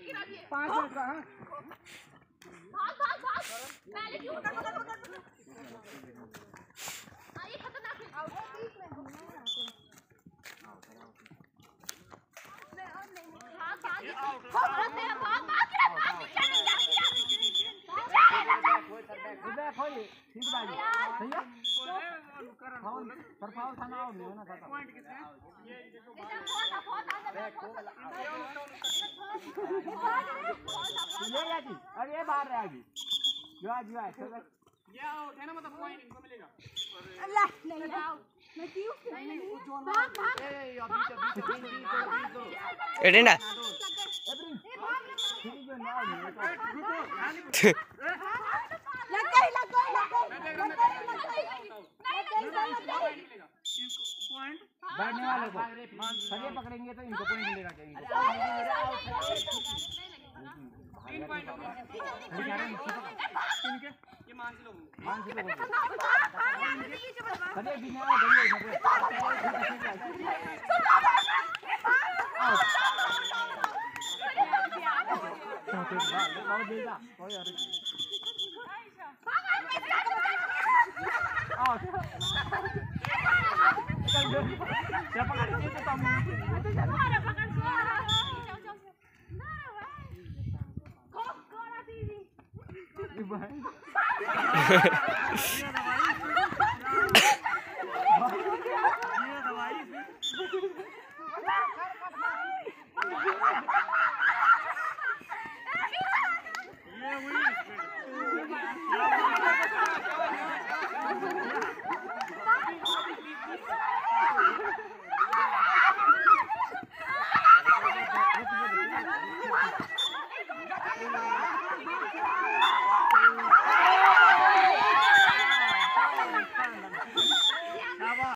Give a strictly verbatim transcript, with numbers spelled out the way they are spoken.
पाँच मिनट का हाँ भाग भाग भाग पहले क्यों पकड़ पकड़ पकड़ हां ये खतरनाक है आओ बीच में घूमना है भाग भाग भाग भाग भाग पीछे नहीं जा इधर खोली ठीक बाजी सही है फाउल पर फाउल था ना हो ना था पॉइंट कितने ये देखो बहुत बहुत बैक को ये या जी अरे ये बाहर रहा जी जो आज जो है ये आउट है ना मतलब पॉइंट इनको मिलेगा अल्लाह नहीं आउट मैं क्यों नहीं भाग भाग ए अभी अभी ए डेंडा लग गई लग गई लग गई पॉइंट बैठने वाले को सगे पकड़ेंगे तो इनको पॉइंट मिलेगा कहीं तीन पॉइंट हो गए इनके ये मान लो मान लो सगे बिना भैया आओ देगा कोई और आओ चल दो क्या पकड़ के तो तुम अरे पकड़ को ना भाई को कोरा दीदी ये भाई ये दवाई ये हुई Hey!